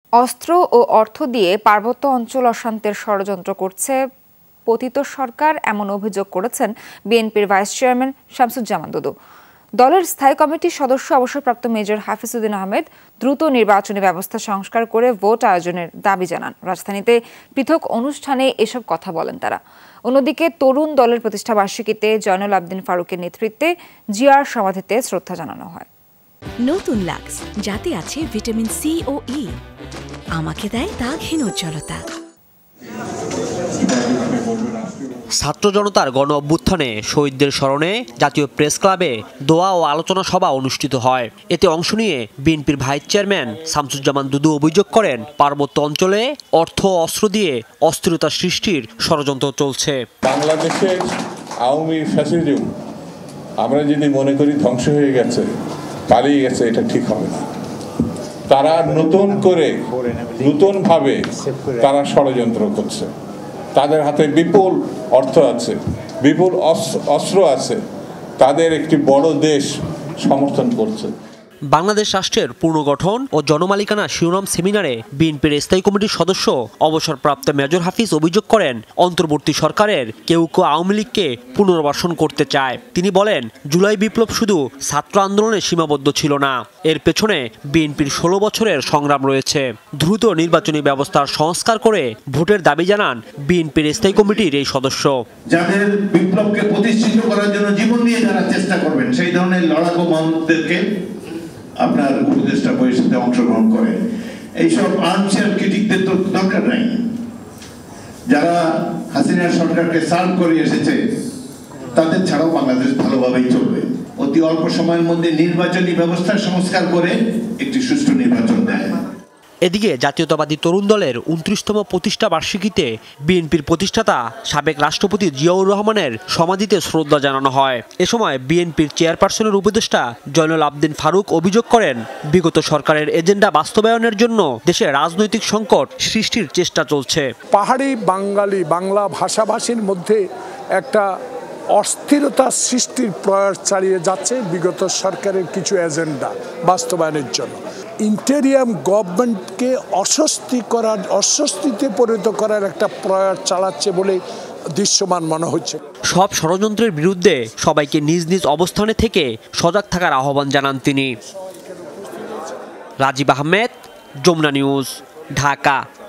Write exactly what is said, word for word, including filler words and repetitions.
অস্ত্র ও অর্থ দিয়ে পার্বত্য অঞ্চল অশান্তির ষড়যন্ত্র করছে পতিত সরকার, এমন অভিযোগ করেছেন বিএনপির ভাইস চেয়ারম্যান শামসুজ্জামান দুদু। দলের স্থায়ী কমিটির সদস্য অবসরপ্রাপ্ত মেজর হাফিজউদ্দিন আহমেদ দ্রুত নির্বাচনী ব্যবস্থা সংস্কার করে ভোট আয়োজনের দাবি জানান। রাজধানীতে পৃথক অনুষ্ঠানে এসব কথা বলেন তারা। অন্যদিকে তরুণ দলের প্রতিষ্ঠাবার্ষিকীতে জয়নুল আবদিন ফারুকের নেতৃত্বে জিয়ার সমাধিতে শ্রদ্ধা জানানো হয়। নতুন লাক্স, যাতে আছে ভিটামিন সি ও ই, আমাকে দেয় দাগহীন উজ্জ্বলতা। ছাত্র জনতার গণ অভ্যুত্থানে শহীদদের স্মরণে জাতীয় প্রেস ক্লাবে দোয়া ও আলোচনা সভা অনুষ্ঠিত হয়। এতে অংশ নিয়ে বিএনপির ভাইস চেয়ারম্যান শামসুজ্জামান দুদু অভিযোগ করেন, পার্বত্য অঞ্চলে অর্থ অস্ত্র দিয়ে অস্থিরতা সৃষ্টির ষড়যন্ত্র চলছে। বাংলাদেশের আওয়ামী ফ্যাসিজম আমরা যদি মনে করি ধ্বংস হয়ে গেছে, পালিয়ে গেছে, এটা ঠিক হবে না। তারা নতুন করে নতুন ভাবে তারা ষড়যন্ত্র করছে। তাদের হাতে বিপুল অর্থ আছে, বিপুল অস্ত্র আছে, তাদের একটি বড় দেশ সমর্থন করছে। বাংলাদেশ রাষ্ট্রের পুনর্গঠন ও জনমালিকানা শিরোনাম সেমিনারে বিএনপির স্থায়ী কমিটির সদস্য অবসরপ্রাপ্ত মেজর হাফিজ অভিযোগ করেন, অন্তর্বর্তী সরকারের কেউ কেউ আওয়ামী লীগকে পুনর্বাসন করতে চায়। তিনি বলেন, জুলাই বিপ্লব শুধু ছাত্র আন্দোলনে সীমাবদ্ধ ছিল না, এর পেছনে বিএনপির ষোলো বছরের সংগ্রাম রয়েছে। দ্রুত নির্বাচনী ব্যবস্থার সংস্কার করে ভোটের দাবি জানান বিএনপির স্থায়ী কমিটির এই সদস্য। যাদের বিপ্লবকে প্রতিষ্ঠিত করার জন্য জীবন দিয়ে যারা চেষ্টা করবেন, সেই ধরনের লড়াকু মানুষদেরকে আপনার উপদেষ্টা পরিষদে অংশগ্রহণ করে। এইসব আর্মচেয়ার ক্রিটিকদের তো দরকার নাই। যারা হাসিনা সরকারকে সার্ভ করে এসেছে, তাদের ছাড়াও বাংলাদেশ ভালোভাবেই চলবে। অতি অল্প সময়ের মধ্যে নির্বাচনী ব্যবস্থা সংস্কার করে একটি সুষ্ঠু নির্বাচন দেয়। এদিকে জাতীয়তাবাদী তরুণ দলের উনত্রিশতম প্রতিষ্ঠা বার্ষিকীতে বিএনপির প্রতিষ্ঠাতা সাবেক রাষ্ট্রপতি জিয়াউর রহমানের সমাধিতে শ্রদ্ধা জানানো হয়। এ সময় বিএনপির চেয়ারপারসনের উপদেষ্টা জয়নুল আবদিন ফারুক অভিযোগ করেন, বিগত সরকারের এজেন্ডা বাস্তবায়নের জন্য দেশে রাজনৈতিক সংকট সৃষ্টির চেষ্টা চলছে। পাহাড়ি বাঙালি বাংলা ভাষাভাষীর মধ্যে একটা অস্থিরতা সৃষ্টির প্রয়াস চালিয়ে যাচ্ছে বিগত সরকারের কিছু এজেন্ডা বাস্তবায়নের জন্য। ইন্টেরিয়াম গভর্নমেন্টকে অস্বস্তি করার অস্বস্তিতে পরিণত করার একটা প্রয়াস চালাচ্ছে বলে দৃশ্যমান মনে হচ্ছে। সব ষড়যন্ত্রের বিরুদ্ধে সবাইকে নিজ নিজ অবস্থানে থেকে সজাগ থাকার আহ্বান জানান তিনি। রাজীব আহমেদ, যমুনা নিউজ, ঢাকা।